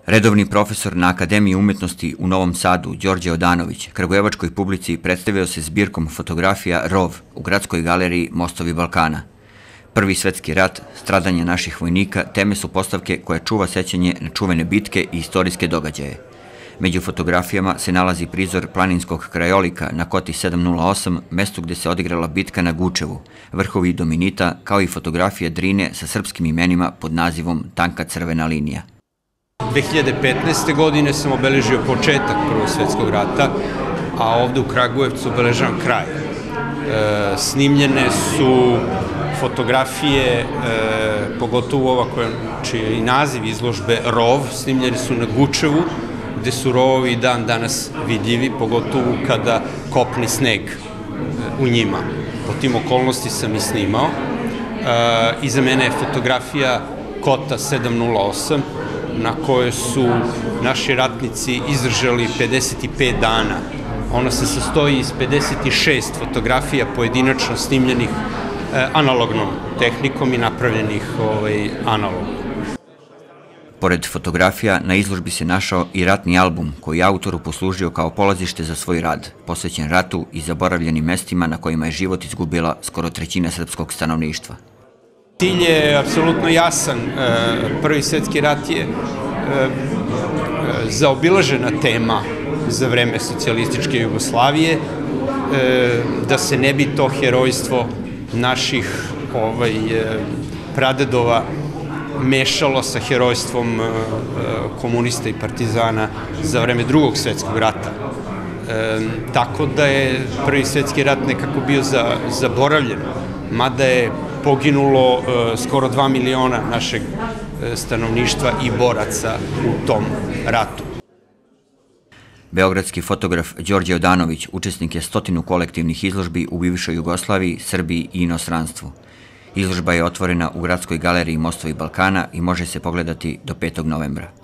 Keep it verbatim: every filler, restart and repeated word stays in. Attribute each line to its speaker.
Speaker 1: Redovni profesor na Akademiji umetnosti u Novom Sadu, Đorđe Odanović, kragujevačkoj publici predstavio se zbirkom fotografija Rov u Gradskoj galeriji Mostovi Balkana. Prvi svetski rat, stradanje naših vojnika, teme su postavke koje čuva sećanje na čuvene bitke i istorijske događaje. Među fotografijama se nalazi prizor planinskog krajolika na Koti sedam nula osam, mestu gde se odigrala bitka na Gučevu, vrhovi Dominita, kao i fotografija Drine sa srpskim imenima pod nazivom Tanka crvena linija.
Speaker 2: dve hiljade petnaeste. godine sam obeležio početak Prvog svetskog rata, a ovde u Kragujevcu obeležavam kraj. E, snimljene su fotografije, e, pogotovo ova koja, čiji je i naziv izložbe Rov, snimljene su na Gučevu, gde su rovovi dan danas vidljivi, pogotovo kada kopni sneg u njima. Po tim okolnosti sam i snimao. E, iza mene je fotografija Kota sedam nula osam, na kojoj su naši ratnici izdržali pedeset pet dana. Ona se sastoji iz pedeset šest fotografija pojedinačno snimljenih analognom tehnikom i napravljenih analogom.
Speaker 1: Pored fotografija, na izložbi se našao i ratni album koji je autoru poslužio kao polazište za svoj rad, posvećen ratu i zaboravljenim mestima na kojima je život izgubila skoro trećina srpskog stanovništva.
Speaker 2: Cilj je apsolutno jasan. Prvi svetski rat je zaobilažena tema za vreme socijalističke Jugoslavije, da se ne bi to herojstvo naših pradedova mešalo sa herojstvom komunista i partizana za vreme Drugog svetskog rata. Tako da je Prvi svetski rat nekako bio zaboravljen, mada je poginulo skoro dva miliona našeg stanovništva i boraca u tom ratu.
Speaker 1: Beogradski fotograf Đorđe Odanović učesnik je stotinu kolektivnih izložbi u bivšoj Jugoslaviji, Srbiji i inostranstvu. Izložba je otvorena u Gradskoj galeriji Mostovi Balkana i može se pogledati do petog novembra.